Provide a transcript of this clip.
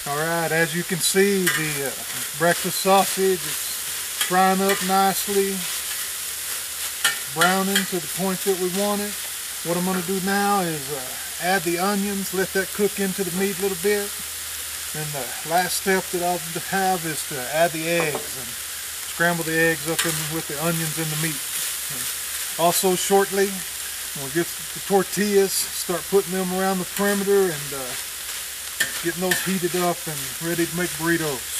Alright, as you can see, the breakfast sausage is frying up nicely, browning to the point that we want it. What I'm going to do now is add the onions, let that cook into the meat a little bit. And the last step that I'll have is to add the eggs and scramble the eggs up in with the onions and the meat. And also shortly, we'll get the tortillas, start putting them around the perimeter and getting those heated up and ready to make burritos.